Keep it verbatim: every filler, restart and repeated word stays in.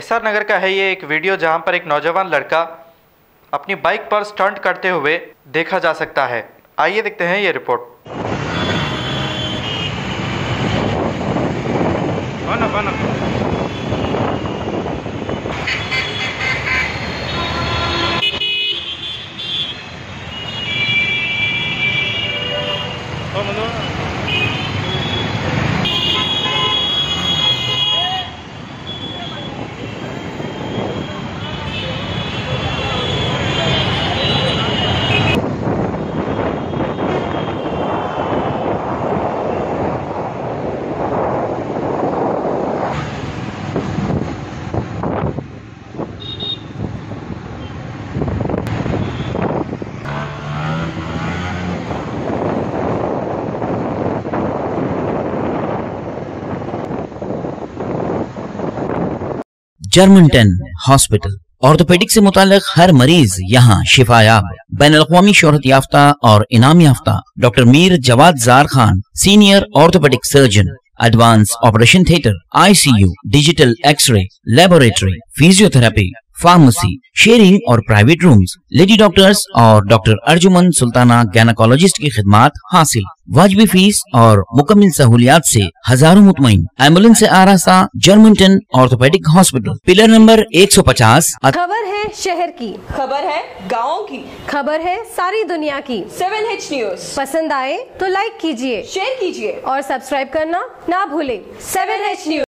S R नगर का है ये एक वीडियो जहां पर एक नौजवान लड़का अपनी बाइक पर स्टंट करते हुए देखा जा सकता है। आइए देखते हैं ये रिपोर्ट। बना, बना। जर्मनटन हॉस्पिटल ऑर्थोपेडिक से मुताल्लिक हर मरीज यहाँ शिफायाब। बैनुल-अक़वामी शोहरत याफ्ता और इनाम याफ्ता doctor Mir Jawad Zar Khan, senior orthopaedic surgeon, advance operation theatre, ICU, digital x ray, laboratory, physiotherapy, pharmacy, sharing और प्राइवेट रूम्स, लेडी डॉक्टर्स और डॉक्टर अर्जुमन सुल्ताना गैनकोलॉजिस्ट की खिदमात हासिल। वाजिबी फीस और मुकम्मल सहूलियात से हजारों मुतमईन। एम्बुलेंस से आरास्ता Germantown orthopaedic hospital, pillar number एक सौ पचास। खबर है शहर की, खबर है गाँव की, खबर है सारी दुनिया की। सेवन एच न्यूज पसंद आए तो लाइक कीजिए, शेयर कीजिए और सब्सक्राइब करना ना भूले। Seven H news.